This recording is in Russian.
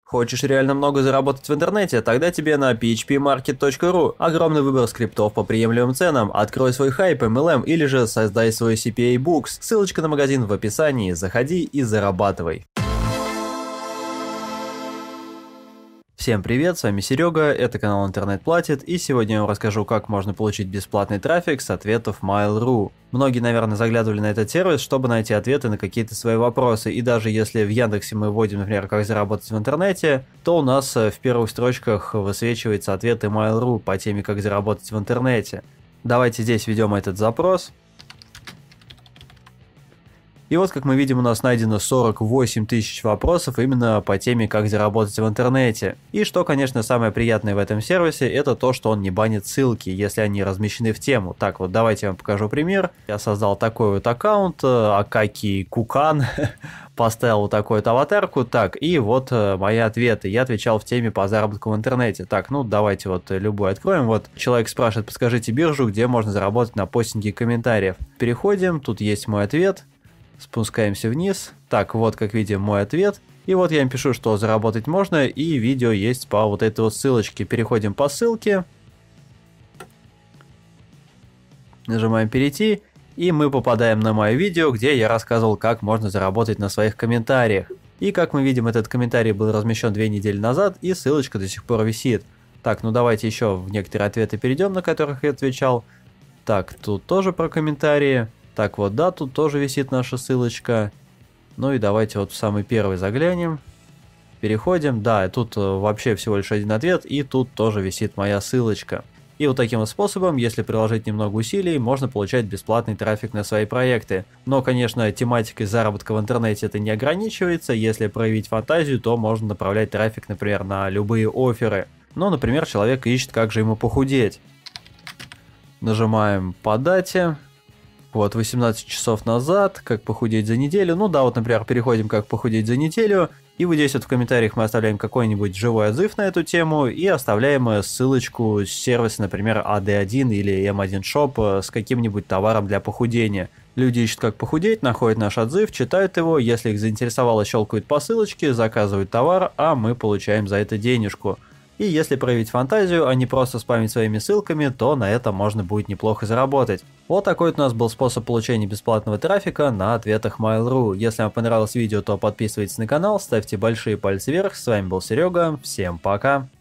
Хочешь реально много заработать в интернете? Тогда тебе на phpmarket.ru. Огромный выбор скриптов по приемлемым ценам. Открой свой хайп MLM или же создай свой CPA Books. Ссылочка на магазин в описании. Заходи и зарабатывай. Всем привет, с вами Серега, это канал Интернет Платит, и сегодня я вам расскажу, как можно получить бесплатный трафик с ответов Mail.ru. Многие, наверное, заглядывали на этот сервис, чтобы найти ответы на какие-то свои вопросы, и даже если в Яндексе мы вводим, например, как заработать в интернете, то у нас в первых строчках высвечиваются ответы Mail.ru по теме «Как заработать в интернете». Давайте здесь введем этот запрос. И вот, как мы видим, у нас найдено 48 тысяч вопросов именно по теме «Как заработать в интернете». И что, конечно, самое приятное в этом сервисе, это то, что он не банит ссылки, если они размещены в тему. Так вот, давайте я вам покажу пример. Я создал такой вот аккаунт, Акаки Кукан, поставил вот такую вот аватарку, так, и вот мои ответы. Я отвечал в теме по заработку в интернете. Так, ну давайте вот любой откроем. Вот человек спрашивает, подскажите биржу, где можно заработать на постинге комментариев. Переходим, тут есть мой ответ. Спускаемся вниз. Так, вот как видим мой ответ. И вот я им пишу, что заработать можно, и видео есть по вот этой вот ссылочке. Переходим по ссылке. Нажимаем перейти. И мы попадаем на мое видео, где я рассказывал, как можно заработать на своих комментариях. И как мы видим, этот комментарий был размещен 2 недели назад, и ссылочка до сих пор висит. Так, ну давайте еще в некоторые ответы перейдем, на которых я отвечал. Так, тут тоже про комментарии. Так вот, да, тут тоже висит наша ссылочка. Ну и давайте вот в самый первый заглянем. Переходим. Да, тут вообще всего лишь один ответ, и тут тоже висит моя ссылочка. И вот таким вот способом, если приложить немного усилий, можно получать бесплатный трафик на свои проекты. Но, конечно, тематикой заработка в интернете это не ограничивается. Если проявить фантазию, то можно направлять трафик, например, на любые офферы. Ну, например, человек ищет, как же ему похудеть. Нажимаем по дате. Вот, 18 часов назад, как похудеть за неделю. Ну да, вот, например, переходим, как похудеть за неделю. И вот здесь вот в комментариях мы оставляем какой-нибудь живой отзыв на эту тему и оставляем ссылочку с сервиса, например, AD1 или M1 Shop с каким-нибудь товаром для похудения. Люди ищут, как похудеть, находят наш отзыв, читают его, если их заинтересовало, щелкают по ссылочке, заказывают товар, а мы получаем за это денежку. И если проявить фантазию, а не просто спамить своими ссылками, то на этом можно будет неплохо заработать. Вот такой вот у нас был способ получения бесплатного трафика на ответах Mail.ru. Если вам понравилось видео, то подписывайтесь на канал, ставьте большие пальцы вверх. С вами был Серега, всем пока!